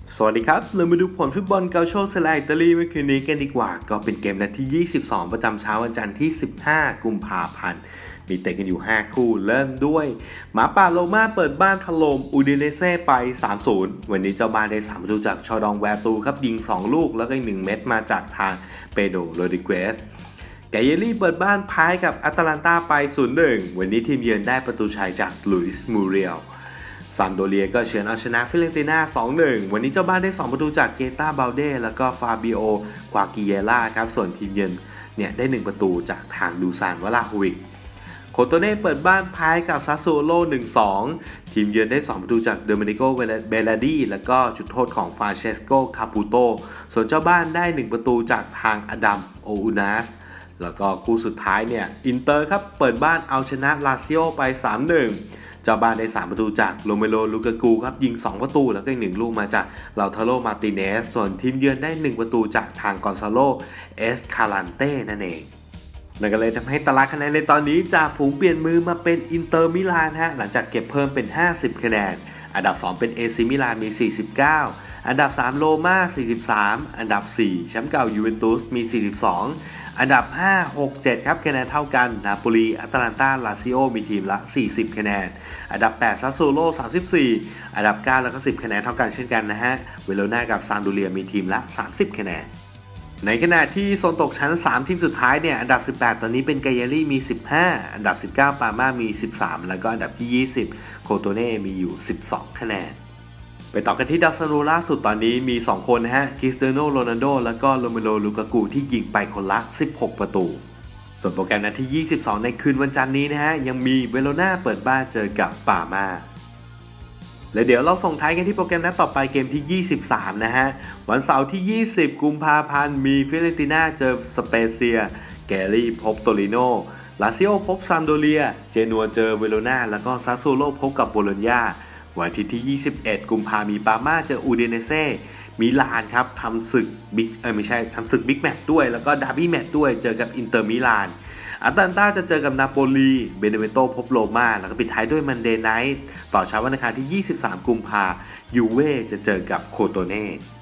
สวัสดีครับเรามาดูผลฟุตบอลเกาโชเซลาอิตาลีเมื่อคืนนี้กันดีกว่าก็เป็นเกมนัดที่ 22 ประจำเช้าวันจันทร์ที่ 15 กุมภาพันธ์มีเตะกันอยู่ 5 คู่เริ่มด้วยหมาป่าโรม่าเปิดบ้านถล่มอูดิเนเซ่ไป 3-0 วันนี้เจ้าบ้านได้3 ประตูจากชอดองแวร์ตูครับยิง 2 ลูกแล้วก็อีก 1 เม็ดมาจากทางเปโดรโรดริเกสแกเยลี่เปิดบ้านพ่ายกับแอตแลนตาไป 0-1 วันนี้ทีมเยือนได้ประตูชัยจากลุยส์มูเรียลซามโดเรียก็เฉือนเอาชนะฟิเรนติน่า 2-1 วันนี้เจ้าบ้านได้ 2 ประตูจากเกตาบาลเด้แล้วก็ฟาบิโอกวากิเยล่าครับส่วนทีมเยือนเนี่ยได้ 1 ประตูจากทางดูซานวลาฮวิกโคโตเน่เปิดบ้านพ่ายกับซาสโซโล 1-2 ทีมเยือนได้ 2 ประตูจากเดอมินิโกเบลาดีแล้วก็จุดโทษของฟรานเชสโกคาปูโตส่วนเจ้าบ้านได้ 1 ประตูจากทางอดัมโออูนัสแล้วก็คู่สุดท้ายเนี่ยอินเตอร์ครับเปิดบ้านเอาชนะลาซิโอไป 3-1 เจ้าบ้านได้ 3 ประตูจากโรเมโร ลูกากูครับยิง 2 ประตูแล้วก็อีก 1 ลูกมาจากลาอุทาโร มาร์ติเนสส่วนทีมเยือนได้ 1 ประตูจากทางกอนซาโล เอสคาลันเต้นั่นเองนั่นก็เลยทำให้ตารางคะแนนในตอนนี้จากฝูงเปลี่ยนมือมาเป็นอินเตอร์มิลานฮะหลังจากเก็บเพิ่มเป็น 50 คะแนนอันดับ 2 เป็นเอซิมิลานมี 49 อันดับ 3 โรม่า 43 อันดับ 4 แชมป์เก่ายูเวนตุสมี 42 อันดับ 5 6 7 ครับคะแนนเท่ากันนาโปลีแอตแลนตาลาซิโอมีทีมละ 40 คะแนนอันดับ 8 ซาสโซโล 34 อันดับ 9 แล้วก็ 10 คะแนนเท่ากันเช่นกันนะฮะเวโรนากับซามโดเรียมีทีมละ 30 คะแนนในขณะที่โซนตกชั้น 3 ทีมสุดท้ายเนี่ยอันดับ 18 ตอนนี้เป็นไกเยรี่มี 15 อันดับ 19 ปาม่ามี 13 แล้วก็อันดับที่ 20 โคโตเน่มีอยู่ 12 คะแนนไปต่อกันที่ดาวซันโวล่าสุดตอนนี้มี 2 คนนะฮะคริสเตียโนโรนัลโดแล้วก็โรเมโร ลูกากูที่ยิงไปคนละ 16 ประตูส่วนโปรแกรมนัดที่ 22 ในคืนวันจันทร์นี้นะฮะยังมีเวโรนาเปิดบ้านเจอกับปาม่าและเดี๋ยวเราส่งท้ายกันที่โปรแกรมนัดต่อไปเกมที่ 23 นะฮะวันเสาร์ที่ 20 กุมภาพันธ์มีฟิเรนติน่าเจอสเปเซียแกรี่พบโตริโนลาซิโอพบซามโดเรียเจนัวเจอเวโรนาแล้วก็ซาสโซโลพบกับโบโลญญาวันอาทิตย์ที่ 21 กุมภาพันธ์มีปาม่าเจออูดิเนเซ่มิลานครับทำศึกบิ๊กแมตช์ด้วยแล้วก็ดาร์บี้แมตช์ด้วยเจอกับอินเตอร์มิลานอาตแลนตาจะเจอกับนาโปลีเบเนเวโตพบโรม่าแล้วก็ปิดท้ายด้วยมันเดย์ไนท์ต่อเช้าวันอังคารที่ 23 กุมภาพันธ์ยูเว่จะเจอกับโคโตเน่